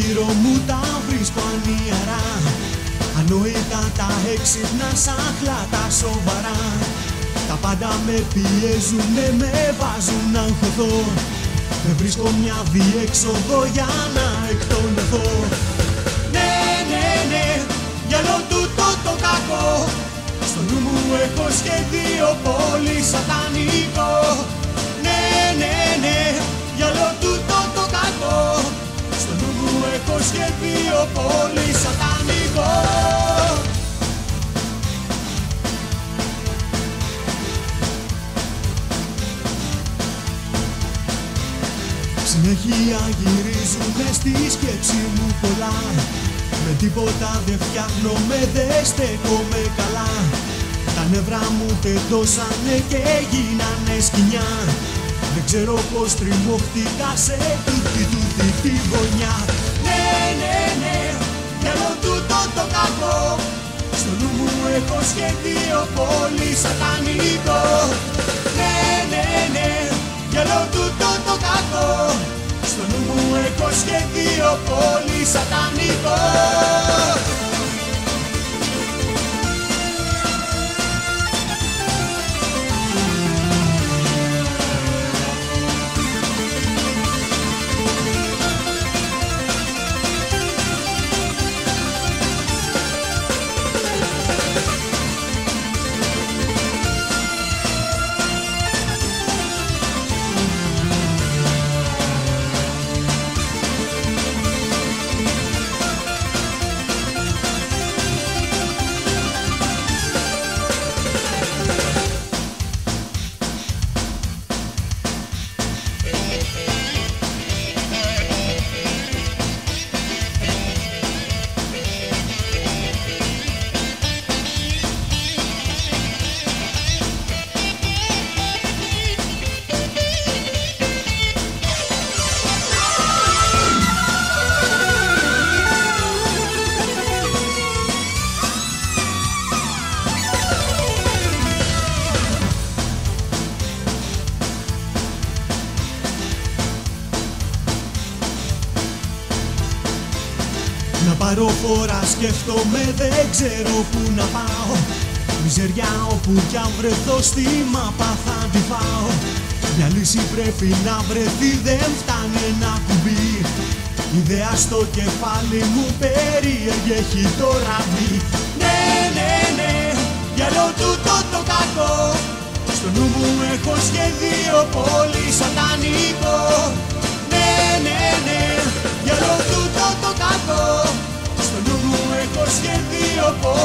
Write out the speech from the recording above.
γύρω μου τα βρίσκω ανιαρά. Ανόητα τα έξυπνα, σάχλα τα σοβαρά. Τα πάντα με πιέζουνε, με βάζουν να αγχωθώ. Δεν βρίσκω μια διέξοδο για να εκτονωθώ. Ναι, ναι, ναι, γυαλό τούτο το κακό. Στο νου μου έχω σχέδιο πολύ σατανικό. Ναι, ναι, ναι, γυαλό τούτο το κακό. Στο νου μου έχω σχέδιο πολύ σατανικό. Συνέχεια γυρίζουνε στη σκέψη μου πολλά. Με τίποτα δεν φτιάχνομαι, δεν στέκομαι καλά. Τα νευρά μου τεντώσανε και γίνανε σκοινιά. Δεν ξέρω πως τριμώχτηκα σε τούτη τη γωνιά. Ναι, ναι, ναι, γυαλό τούτο το κακό. Στο νου μου έχω σχέδιο πολύ σατανικό. Ναι, ναι, ναι, γυαλό τούτο το κακό. Στο νου μου έχω σχέδιο πολύ σατανικό. Να πάρω φορά σκέφτομαι, δεν ξέρω που να πάω. Μιζεριά όπου κι αν βρεθώ στη μάπα θα τη φάω. Μια λύση πρέπει να βρεθεί, δεν φτάνει ένα κουμπί. Ιδέα στο κεφάλι μου περίεργη έχει το ραβί. Ναι, ναι, ναι, γυαλό τούτο το κακό. Στο νου μου έχω σχέδιο πολύ σατανικό. Ναι, ναι, ναι, γυαλό τούτο το κακό. Στο νου μου έχω σχέδιο πολύ